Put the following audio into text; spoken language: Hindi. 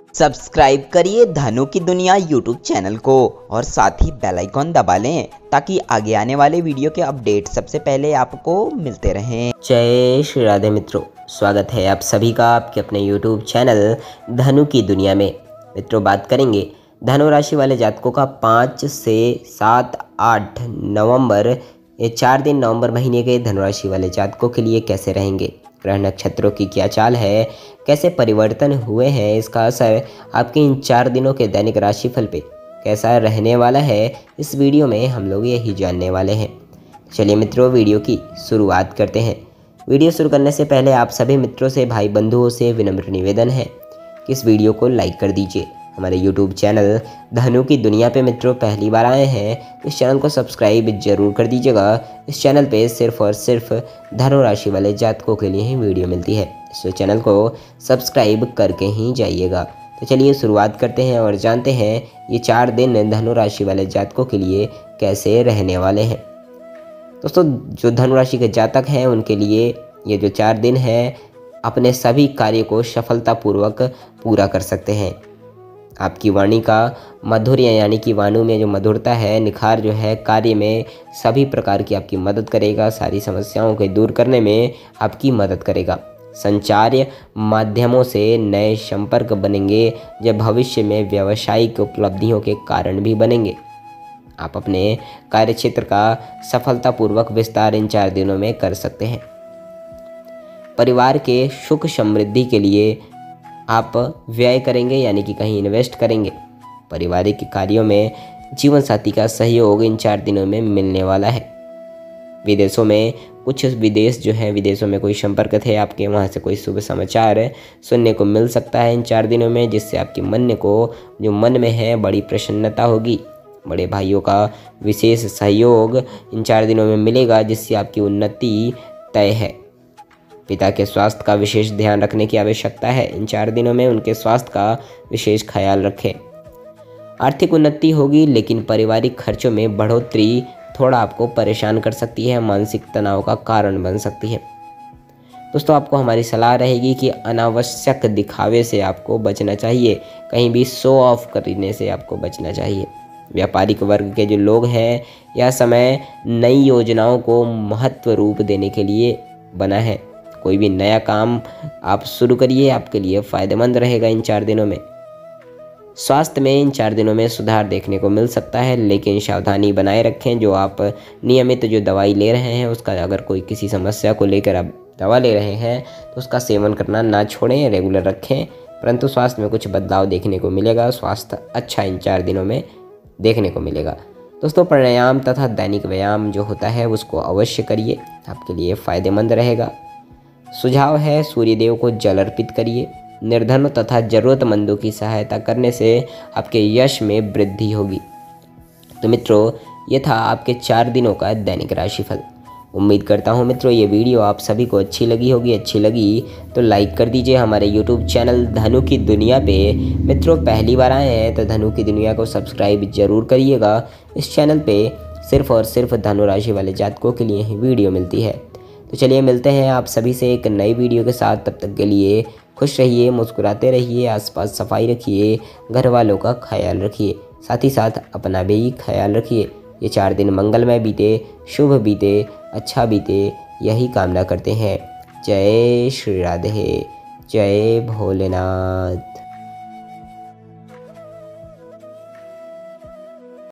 सब्सक्राइब करिए धनु की दुनिया यूट्यूब चैनल को और साथ ही बेल आइकॉन दबा लें ताकि आगे आने वाले वीडियो के अपडेट सबसे पहले आपको मिलते रहें। जय श्री राधे मित्रों, स्वागत है आप सभी का आपके अपने यूट्यूब चैनल धनु की दुनिया में। मित्रों, बात करेंगे धनु राशि वाले जातकों का 5 से 7, 8 नवंबर, ये 4 दिन नवंबर महीने के धनु राशि वाले जातकों के लिए कैसे रहेंगे, ग्रह नक्षत्रों की क्या चाल है, कैसे परिवर्तन हुए हैं, इसका असर आपके इन 4 दिनों के दैनिक राशिफल पे कैसा रहने वाला है, इस वीडियो में हम लोग यही जानने वाले हैं। चलिए मित्रों, वीडियो की शुरुआत करते हैं। वीडियो शुरू करने से पहले आप सभी मित्रों से, भाई बंधुओं से विनम्र निवेदन है कि इस वीडियो को लाइक कर दीजिए। हमारे YouTube चैनल धनु की दुनिया पे मित्रों पहली बार आए हैं, इस चैनल को सब्सक्राइब जरूर कर दीजिएगा। इस चैनल पे सिर्फ और सिर्फ धनु राशि वाले जातकों के लिए ही वीडियो मिलती है, इस चैनल को सब्सक्राइब करके ही जाइएगा। तो चलिए शुरुआत करते हैं और जानते हैं ये 4 दिन धनु राशि वाले जातकों के लिए कैसे रहने वाले हैं। दोस्तों, जो धनु राशि के जातक हैं उनके लिए ये जो 4 दिन हैं अपने सभी कार्य को सफलतापूर्वक पूरा कर सकते हैं। आपकी वाणी का माधुर्य यानी कि वाणी में जो मधुरता है, निखार जो है, कार्य में सभी प्रकार की आपकी मदद करेगा, सारी समस्याओं को दूर करने में आपकी मदद करेगा। संचार माध्यमों से नए संपर्क बनेंगे जो भविष्य में व्यावसायिक उपलब्धियों के कारण भी बनेंगे। आप अपने कार्यक्षेत्र का सफलतापूर्वक विस्तार इन 4 दिनों में कर सकते हैं। परिवार के सुख समृद्धि के लिए आप व्यय करेंगे यानी कि कहीं इन्वेस्ट करेंगे। पारिवारिक कार्यों में जीवन साथी का सहयोग इन 4 दिनों में मिलने वाला है। विदेशों में विदेशों में कोई संपर्क थे आपके, वहां से कोई शुभ समाचार सुनने को मिल सकता है इन 4 दिनों में, जिससे आपके मन में है बड़ी प्रसन्नता होगी। बड़े भाइयों का विशेष सहयोग इन 4 दिनों में मिलेगा, जिससे आपकी उन्नति तय है। पिता के स्वास्थ्य का विशेष ध्यान रखने की आवश्यकता है। इन 4 दिनों में उनके स्वास्थ्य का विशेष ख्याल रखें। आर्थिक उन्नति होगी, लेकिन पारिवारिक खर्चों में बढ़ोतरी थोड़ा आपको परेशान कर सकती है, मानसिक तनाव का कारण बन सकती है। दोस्तों, आपको हमारी सलाह रहेगी कि अनावश्यक दिखावे से आपको बचना चाहिए, कहीं भी शो ऑफ करने से आपको बचना चाहिए। व्यापारिक वर्ग के जो लोग हैं, यह समय नई योजनाओं को महत्व रूप देने के लिए बना है। कोई भी नया काम आप शुरू करिए, आपके लिए फ़ायदेमंद रहेगा इन 4 दिनों में। स्वास्थ्य में इन 4 दिनों में सुधार देखने को मिल सकता है, लेकिन सावधानी बनाए रखें। जो आप नियमित जो दवाई ले रहे हैं उसका, अगर कोई किसी समस्या को लेकर आप दवा ले रहे हैं तो उसका सेवन करना ना छोड़ें, रेगुलर रखें, परंतु स्वास्थ्य में कुछ बदलाव देखने को मिलेगा। स्वास्थ्य अच्छा इन 4 दिनों में देखने को मिलेगा। दोस्तों, प्राणायाम तथा दैनिक व्यायाम जो होता है उसको अवश्य करिए, आपके लिए फ़ायदेमंद रहेगा। सुझाव है, सूर्यदेव को जल अर्पित करिए। निर्धनों तथा ज़रूरतमंदों की सहायता करने से आपके यश में वृद्धि होगी। तो मित्रों, ये था आपके 4 दिनों का दैनिक राशिफल। उम्मीद करता हूँ मित्रों ये वीडियो आप सभी को अच्छी लगी होगी। अच्छी लगी तो लाइक कर दीजिए। हमारे यूट्यूब चैनल धनु की दुनिया पे मित्रों पहली बार आए हैं तो धनु की दुनिया को सब्सक्राइब जरूर करिएगा। इस चैनल पे सिर्फ और सिर्फ धनु राशि वाले जातकों के लिए ही वीडियो मिलती है। तो चलिए मिलते हैं आप सभी से एक नई वीडियो के साथ। तब तक के लिए खुश रहिए, मुस्कुराते रहिए, आसपास सफाई रखिए, घर वालों का ख्याल रखिए, साथ ही साथ अपना भी ख्याल रखिए। ये 4 दिन मंगलमय बीते, शुभ बीते, अच्छा बीते, यही कामना करते हैं। जय श्री राधे, जय भोलेनाथ।